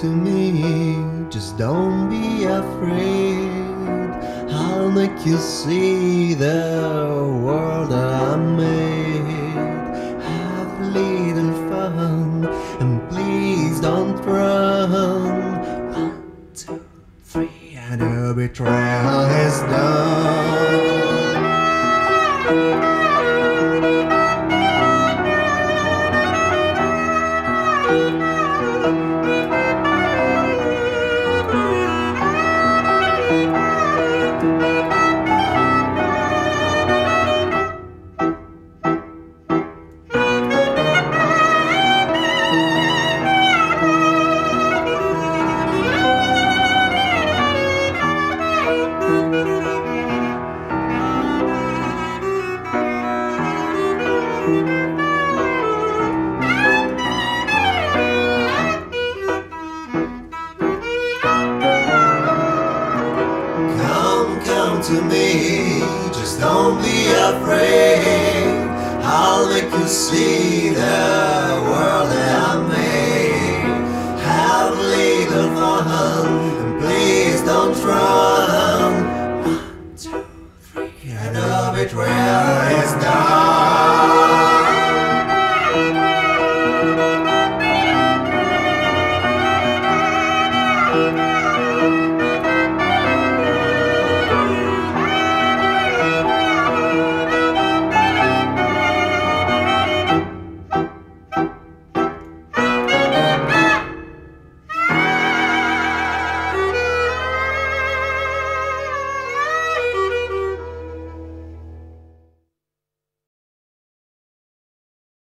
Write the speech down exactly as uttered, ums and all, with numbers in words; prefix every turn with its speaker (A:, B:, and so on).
A: to me, just don't be afraid. I'll make you see the world that I made. Have a little fun and please don't run. One, two, three, and the betrayal is done. To me, just don't be afraid. I'll make you see the world that I made. Have a little fun and please don't run. One, two, three, and the betrayal is done.